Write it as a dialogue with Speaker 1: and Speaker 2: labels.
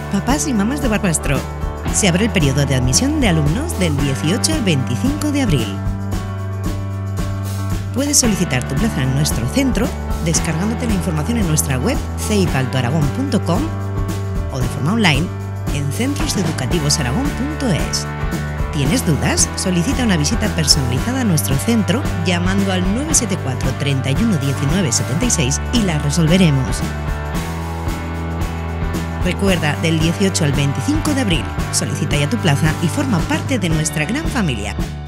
Speaker 1: papás y mamás de Barbastro. Se abre el periodo de admisión de alumnos del 18 al 25 de abril. Puedes solicitar tu plaza en nuestro centro descargándote la información en nuestra web ceipaltoaragón.com o de forma online en centroseducativosaragón.es. ¿Tienes dudas? Solicita una visita personalizada a nuestro centro llamando al 974 31 19 76 y la resolveremos. Recuerda, del 18 al 25 de abril, solicita ya tu plaza y forma parte de nuestra gran familia.